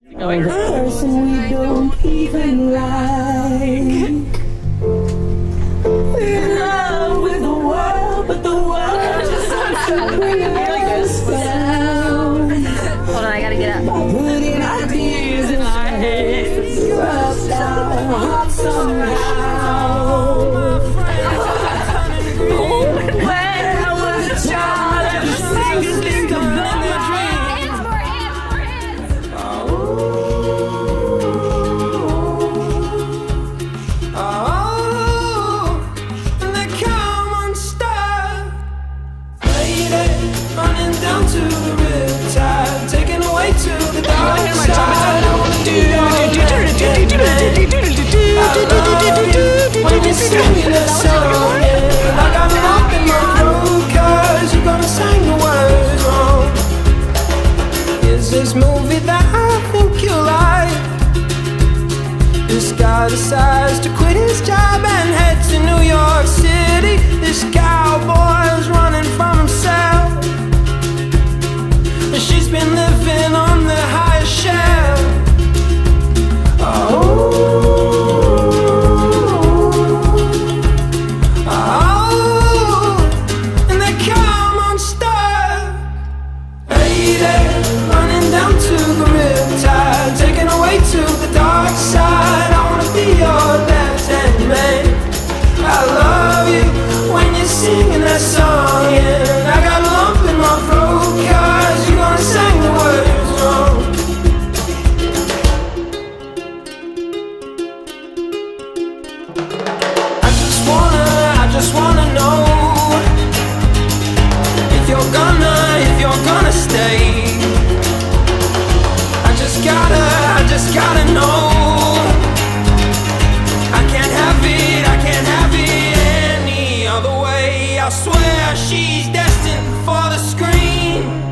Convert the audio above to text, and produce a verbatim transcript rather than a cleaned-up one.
Going. The person we don't even like. We're in love with the world, but the world just wants to bring us down. Hold on, I gotta get up. By putting ideas in our heads, rust our hearts somehow. When I was a child, I just think and think of my dreams. Oh, and they come unstuck. Lady, running down to the riptide, taken away to the dark side. I wanna do when you're singing that song, yeah. I got a lump in my throat, cause you're gonna sing the words wrong. Is this movie that I think you like? This guy decides to quit his job and head to New York City. This cowboy's running from himself, and she's been living on the highest shelf. Oh, taken away to the dark side. I wanna be your left-hand man. I love you when you're singing that song, and I got a lump in my throat, cause you're gonna sing the words wrong. I just wanna, I just wanna know if you're gonna, if you're gonna stay. Gotta, I just gotta know. I can't have it, I can't have it any other way. I swear she's destined for the screen.